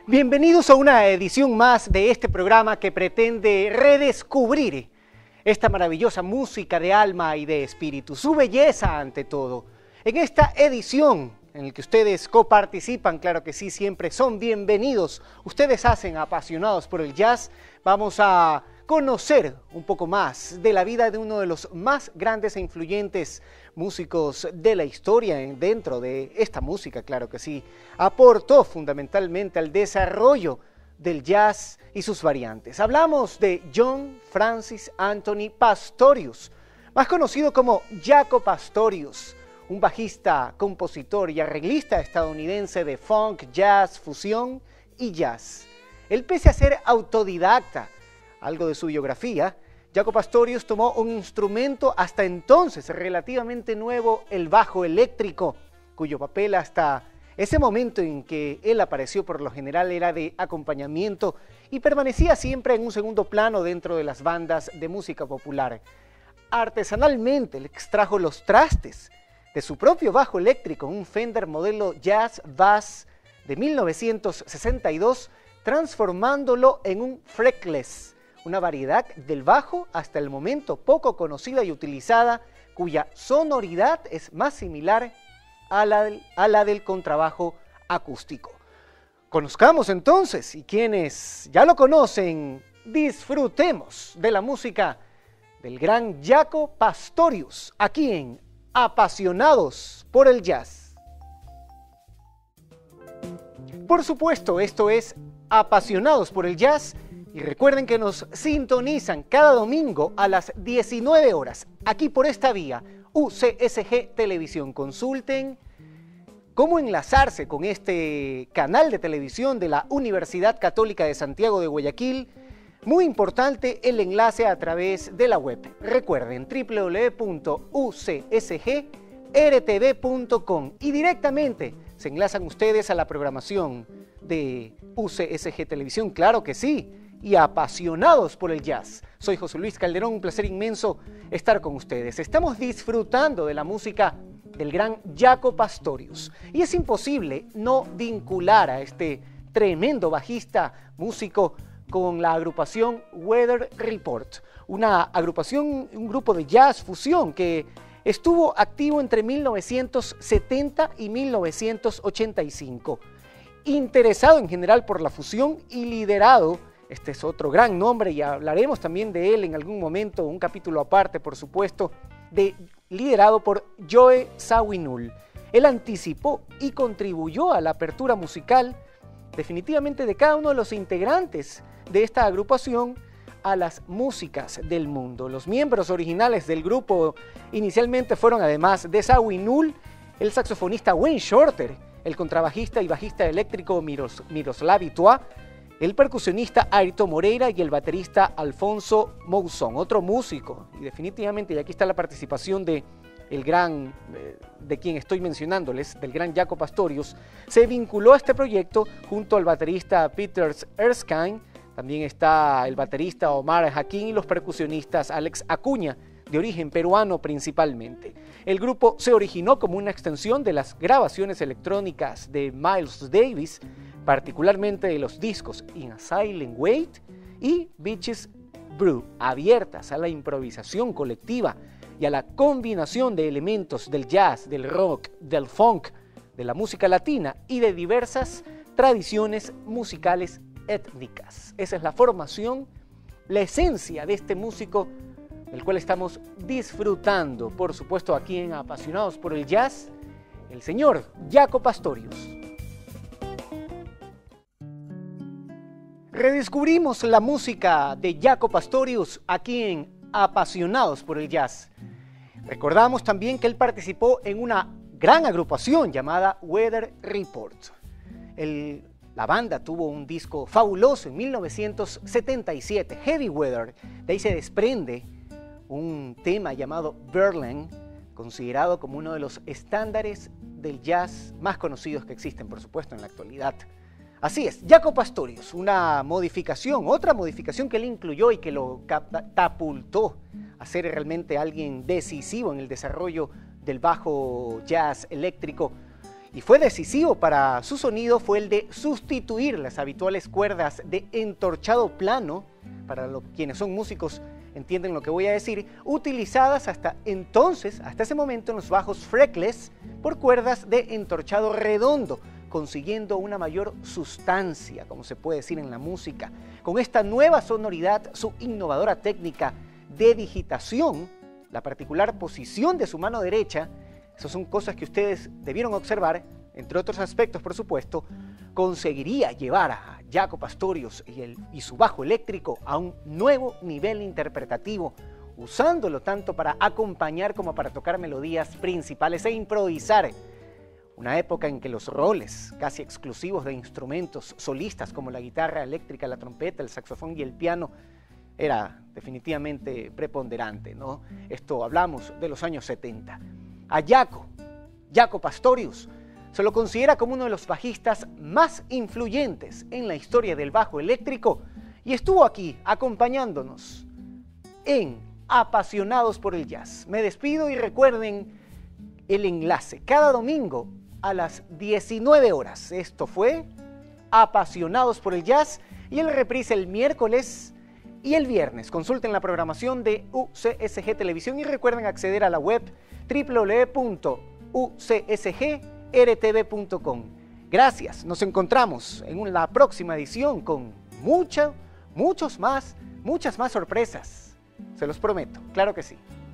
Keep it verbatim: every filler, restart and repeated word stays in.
Bienvenidos a una edición más de este programa que pretende redescubrir esta maravillosa música de alma y de espíritu, su belleza ante todo. En esta edición en la que ustedes coparticipan, claro que sí, siempre son bienvenidos. Ustedes hacen apasionados por el jazz. Vamos a conocer un poco más de la vida de uno de los más grandes e influyentes músicos de la historia dentro de esta música, claro que sí. Aportó fundamentalmente al desarrollo del jazz y sus variantes. Hablamos de John Francis Anthony Pastorius, más conocido como Jaco Pastorius, un bajista, compositor y arreglista estadounidense de funk, jazz, fusión y jazz. Él, pese a ser autodidacta, algo de su biografía, Jaco Pastorius tomó un instrumento hasta entonces relativamente nuevo, el bajo eléctrico, cuyo papel hasta ese momento en que él apareció por lo general era de acompañamiento y permanecía siempre en un segundo plano dentro de las bandas de música popular. Artesanalmente le extrajo los trastes de su propio bajo eléctrico, un Fender modelo Jazz Bass de mil novecientos sesenta y dos, transformándolo en un fretless, una variedad del bajo hasta el momento poco conocida y utilizada, cuya sonoridad es más similar a la del, a la del contrabajo acústico. Conozcamos entonces, y quienes ya lo conocen, disfrutemos de la música del gran Jaco Pastorius, aquí en Apasionados por el Jazz. Por supuesto, esto es Apasionados por el Jazz. Y recuerden que nos sintonizan cada domingo a las diecinueve horas, aquí por esta vía, U C S G Televisión. Consulten cómo enlazarse con este canal de televisión de la Universidad Católica de Santiago de Guayaquil. Muy importante el enlace a través de la web. Recuerden, doble u doble u doble u punto u c s g r t v punto com y directamente se enlazan ustedes a la programación de U C S G Televisión, claro que sí, y apasionados por el jazz. Soy José Luis Calderón, un placer inmenso estar con ustedes. Estamos disfrutando de la música del gran Jaco Pastorius y es imposible no vincular a este tremendo bajista, músico, con la agrupación Weather Report, una agrupación, un grupo de jazz fusión que estuvo activo entre mil novecientos setenta y mil novecientos ochenta y cinco, interesado en general por la fusión y liderado. Este es otro gran nombre y hablaremos también de él en algún momento, un capítulo aparte, por supuesto, de, liderado por Joe Zawinul. Él anticipó y contribuyó a la apertura musical definitivamente de cada uno de los integrantes de esta agrupación a las músicas del mundo. Los miembros originales del grupo inicialmente fueron, además de Zawinul, el saxofonista Wayne Shorter, el contrabajista y bajista eléctrico Miros, Miroslav Itoa, el percusionista Airto Moreira y el baterista Alfonso Mouzón, otro músico, y definitivamente, y aquí está la participación de el gran, eh, de quien estoy mencionándoles, del gran Jaco Pastorius, se vinculó a este proyecto junto al baterista Peter Erskine, también está el baterista Omar Hakim y los percusionistas Alex Acuña, de origen peruano principalmente. El grupo se originó como una extensión de las grabaciones electrónicas de Miles Davis, particularmente de los discos In a Silent Wait y Beaches Brew, abiertas a la improvisación colectiva y a la combinación de elementos del jazz, del rock, del funk, de la música latina y de diversas tradiciones musicales étnicas. Esa es la formación, la esencia de este músico del cual estamos disfrutando, por supuesto, aquí en Apasionados por el Jazz, el señor Jaco Pastorius. Redescubrimos la música de Jaco Pastorius aquí en Apasionados por el Jazz. Recordamos también que él participó en una gran agrupación llamada Weather Report. El, la banda tuvo un disco fabuloso en mil novecientos setenta y siete, Heavy Weather. De ahí se desprende un tema llamado Berlin, considerado como uno de los estándares del jazz más conocidos que existen, por supuesto, en la actualidad. Así es, Jaco Pastorius, una modificación, otra modificación que él incluyó y que lo catapultó a ser realmente alguien decisivo en el desarrollo del bajo jazz eléctrico y fue decisivo para su sonido fue el de sustituir las habituales cuerdas de entorchado plano, para lo, quienes son músicos entienden lo que voy a decir, utilizadas hasta entonces, hasta ese momento en los bajos fretless, por cuerdas de entorchado redondo, consiguiendo una mayor sustancia, como se puede decir en la música. Con esta nueva sonoridad, su innovadora técnica de digitación, la particular posición de su mano derecha, esas son cosas que ustedes debieron observar, entre otros aspectos, por supuesto, conseguiría llevar a Jaco Pastorius y, el, y su bajo eléctrico a un nuevo nivel interpretativo, usándolo tanto para acompañar como para tocar melodías principales e improvisar. Una época en que los roles casi exclusivos de instrumentos solistas como la guitarra eléctrica, la trompeta, el saxofón y el piano era definitivamente preponderante, ¿no? Esto hablamos de los años setenta. A Jaco, Jaco Pastorius, se lo considera como uno de los bajistas más influyentes en la historia del bajo eléctrico y estuvo aquí acompañándonos en Apasionados por el Jazz. Me despido y recuerden el enlace cada domingo a las diecinueve horas. Esto fue Apasionados por el Jazz y el reprise el miércoles y el viernes. Consulten la programación de U C S G Televisión y recuerden acceder a la web doble u doble u doble u punto u c s g r t v punto com. Gracias, nos encontramos en la próxima edición con mucha, muchos más, muchas más sorpresas. Se los prometo, claro que sí.